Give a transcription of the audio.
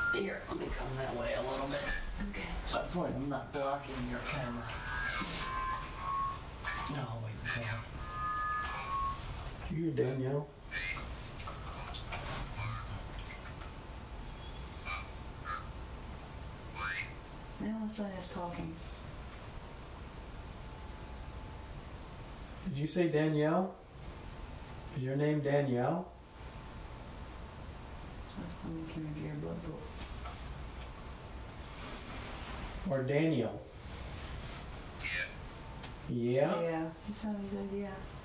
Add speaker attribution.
Speaker 1: Here, let me come that way a little bit.
Speaker 2: Okay.
Speaker 1: Hopefully I'm not blocking your camera. No, wait until.
Speaker 3: Do you hear Danielle?
Speaker 2: Now the son is talking.
Speaker 3: Did you say Danielle? Is your name Danielle?
Speaker 2: So it's going to carry your blood book.
Speaker 3: Or Daniel? Yeah.
Speaker 2: Yeah. He said yeah.